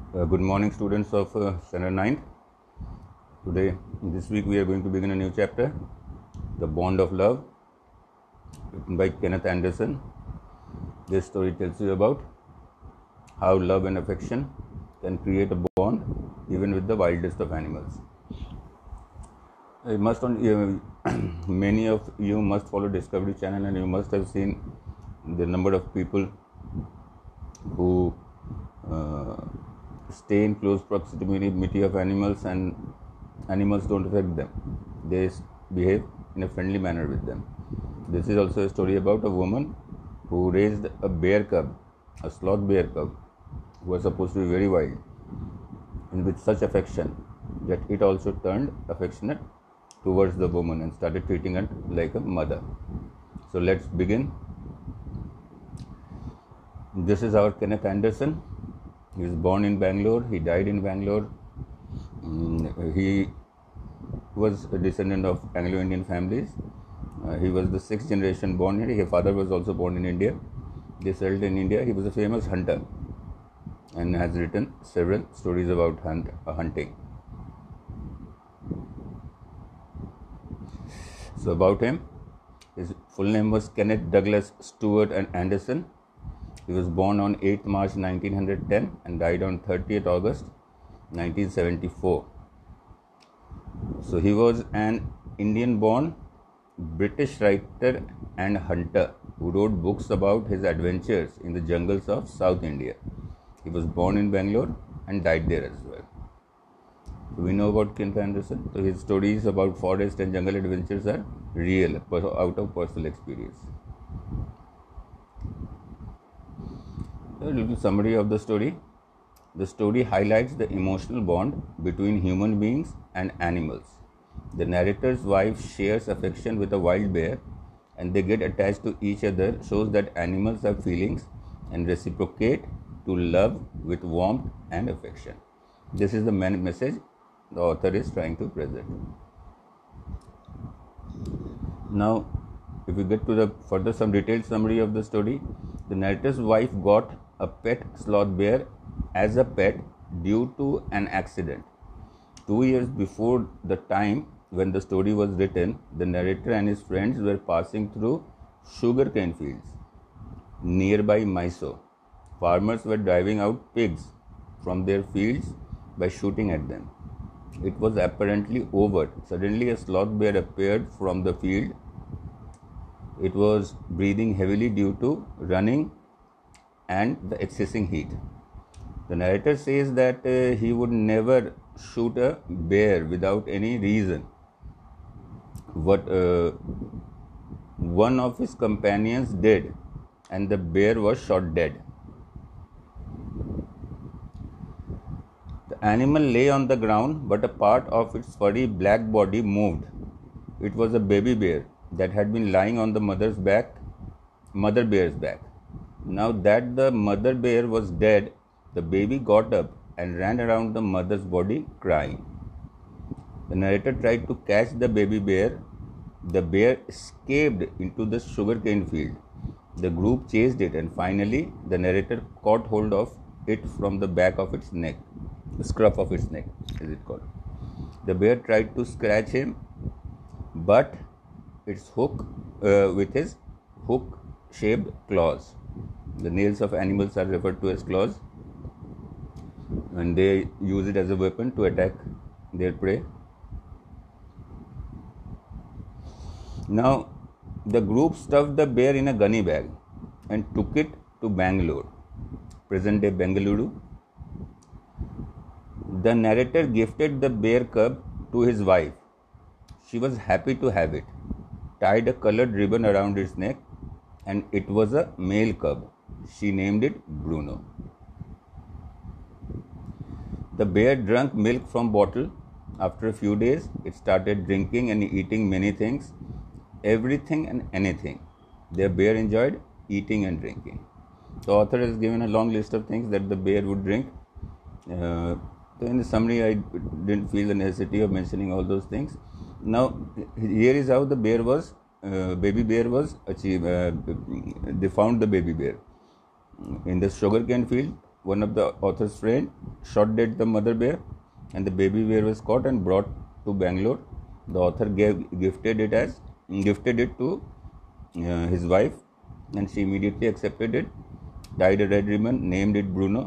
Good morning, students of standard 9th. Today, this week, we are going to begin a new chapter, The Bond of Love, written by Kenneth Anderson. This story tells you about how love and affection can create a bond even with the wildest of animals. Many of you must follow Discovery Channel, and you must have seen the number of people who stay in close proximity of animals, and animals don't affect them. They behave in a friendly manner with them. This is also a story about a woman who raised a bear cub, a sloth bear cub, who was supposed to be very wild, and with such affection that it also turned affectionate towards the woman and started treating her like a mother. So let's begin. This is our Kenneth Anderson. He was born in Bangalore. He died in Bangalore. He was a descendant of Anglo-Indian families. He was the 6th generation born here. His father was also born in India. They settled in India. He was a famous hunter and has written several stories about hunting. So about him, his full name was Kenneth Douglas Stewart and Anderson. He was born on 8th March 1910 and died on 30th August 1974. So he was an Indian-born British writer and hunter who wrote books about his adventures in the jungles of South India. He was born in Bangalore and died there as well. So we know about Kenneth Anderson. So his stories about forest and jungle adventures are real, out of personal experience. A little summary of the story. The story highlights the emotional bond between human beings and animals. The narrator's wife shares affection with a wild bear, and they get attached to each other, shows that animals have feelings and reciprocate to love with warmth and affection. This is the main message the author is trying to present. Now, if we get to the further some detailed summary of the story, the narrator's wife got a pet sloth bear as a pet due to an accident. 2 years before the time when the story was written, the narrator and his friends were passing through sugarcane fields nearby Mysore. Farmers were driving out pigs from their fields by shooting at them. It was apparently over. Suddenly a sloth bear appeared from the field. It was breathing heavily due to running and the excessive heat. The narrator says that he would never shoot a bear without any reason. One of his companions did, and the bear was shot dead. The animal lay on the ground, but a part of its furry black body moved. It was a baby bear that had been lying on the mother bear's back. Now that the mother bear was dead, the baby got up and ran around the mother's body crying. The narrator tried to catch the baby bear. The bear escaped into the sugarcane field. The group chased it, and finally the narrator caught hold of it from the back of its neck, the scruff of its neck, is it called. The bear tried to scratch him, but with his hook-shaped claws. The nails of animals are referred to as claws, and they use it as a weapon to attack their prey. Now, the group stuffed the bear in a gunny bag and took it to Bangalore, present-day Bengaluru. The narrator gifted the bear cub to his wife. She was happy to have it, tied a colored ribbon around its neck, and it was a male cub. She named it Bruno. The bear drank milk from bottle. After a few days, it started drinking and eating many things, everything and anything. The bear enjoyed eating and drinking. The author has given a long list of things that the bear would drink. So in the summary, I didn't feel the necessity of mentioning all those things. Now, here is how the bear was, baby bear was achieved. They found the baby bear in the sugarcane field. one of the author's friend shot dead the mother bear, and the baby bear was caught and brought to Bangalore. The author gifted it to his wife, and she immediately accepted it, dyed a red ribbon, named it Bruno,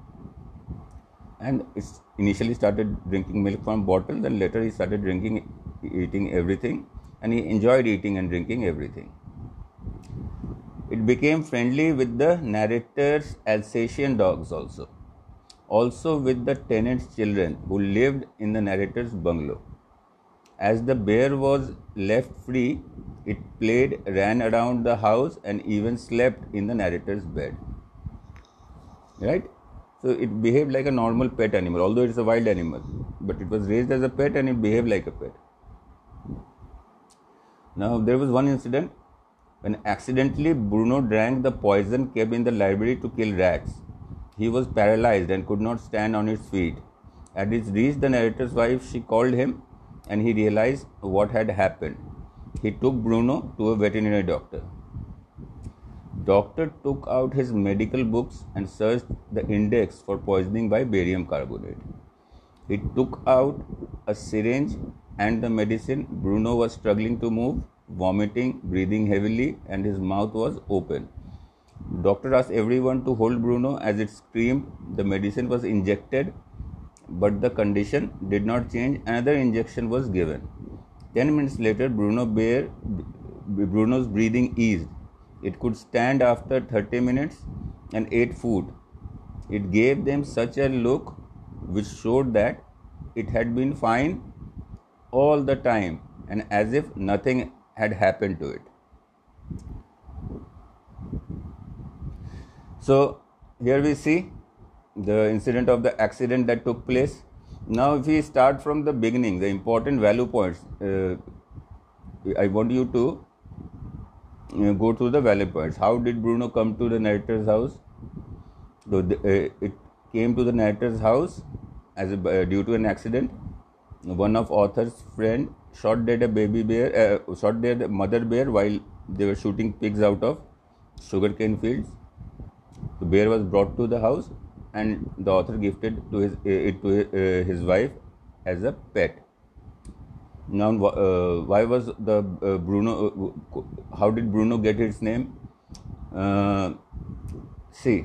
and initially started drinking milk from bottles, and later he started eating everything, and he enjoyed eating and drinking everything. It became friendly with the narrator's Alsatian dogs also with the tenants' children who lived in the narrator's bungalow. As the bear was left free, it played, ran around the house, and even slept in the narrator's bed. Right? So it behaved like a normal pet animal, although it's a wild animal, but it was raised as a pet and it behaved like a pet. Now, there was one incident when accidentally Bruno drank the poison kept in the library to kill rats. He was paralyzed and could not stand on his feet. At his reach, the narrator's wife, she called him, and he realized what had happened. He took Bruno to a veterinary doctor. Doctor took out his medical books and searched the index for poisoning by barium carbonate. He took out a syringe and the medicine. Bruno was struggling to move, vomiting, breathing heavily, and his mouth was open. Doctor asked everyone to hold Bruno as it screamed. The medicine was injected, but the condition did not change. Another injection was given. 10 minutes later, Bruno's breathing eased. It could stand after 30 minutes and ate food. It gave them such a look which showed that it had been fine all the time and as if nothing had happened to it. So here we see the incident of the accident that took place. Now if we start from the beginning, the important value points, I want you to go through the value points. How did Bruno come to the narrator's house? So it came to the narrator's house as due to an accident. One of author's friend shot dead the mother bear while they were shooting pigs out of sugarcane fields. The bear was brought to the house, and the author gifted it to his wife as a pet. Now, why was the Bruno? How did Bruno get its name? See,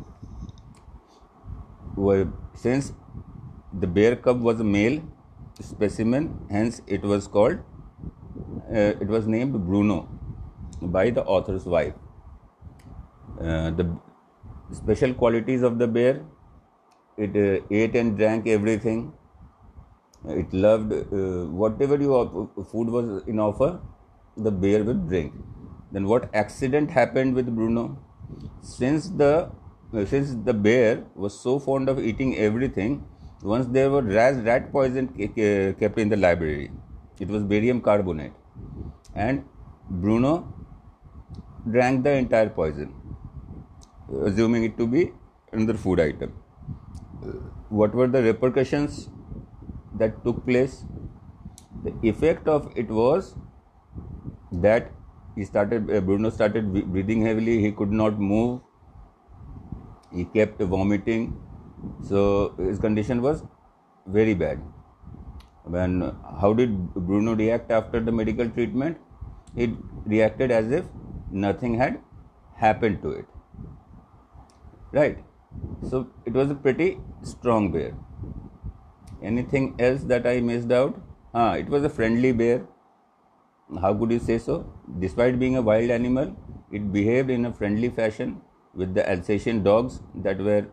since the bear cub was a male specimen, hence it was called. It was named Bruno by the author's wife. The special qualities of the bear: it ate and drank everything. It loved whatever food was in offer, the bear would drink. Then what accident happened with Bruno? Since the bear was so fond of eating everything, once there were rat poison kept in the library. It was barium carbonate, and Bruno drank the entire poison, assuming it to be another food item. What were the repercussions that took place? The effect of it was that Bruno started breathing heavily. He could not move. He kept vomiting. So his condition was very bad. How did Bruno react after the medical treatment? He reacted as if nothing had happened to it. Right? So it was a pretty strong bear. Anything else that I missed out? It was a friendly bear. How could you say so? Despite being a wild animal, it behaved in a friendly fashion with the Alsatian dogs that were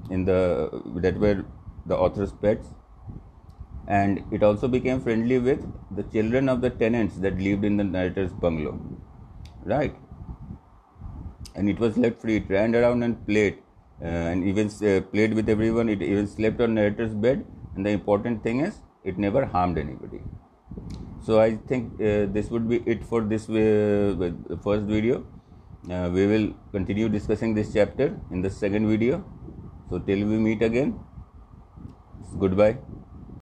the author's pets, and it also became friendly with the children of the tenants that lived in the narrator's bungalow. Right? And it was left free. It ran around and played, and even played with everyone. It even slept on narrator's bed. And the important thing is, it never harmed anybody. So I think this would be it for this first video. We will continue discussing this chapter in the second video. So till we meet again, goodbye.